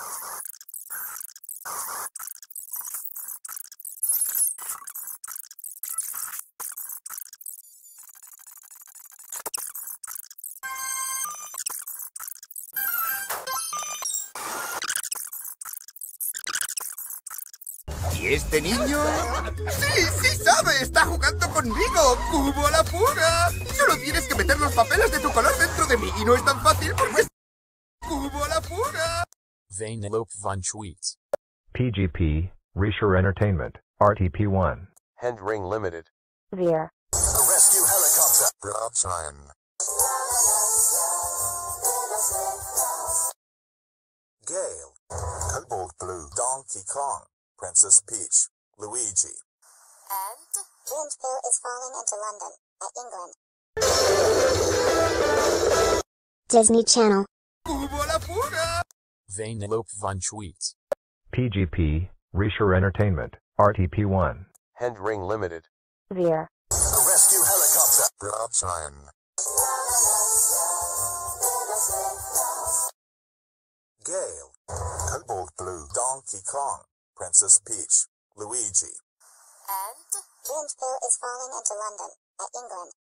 ¿Y este niño? ¡Sí, sí sabe! ¡Está jugando conmigo! ¡Cubo a la fuga! Solo tienes que meter los papeles de tu color dentro de mí y no es tan fácil porque es... ¡Cubo a la fuga! Vanellope van Schweetz. PGP, Reacher Entertainment, RTP1. Hendring Limited. Veer. The rescue helicopter. Broadside. Gale. Cobalt Blue. Donkey Kong. Princess Peach. Luigi. And? James Pooh is falling into London, England. Disney Channel. ¡Cubo a la fuga! Vanellope van Schweetz. PGP, Reacher Entertainment, RTP1. Hendring Limited. Veer. The rescue helicopter. Broadside. Gale. Cobalt Blue. Donkey Kong. Princess Peach. Luigi. And? James Pooh is falling into London, England.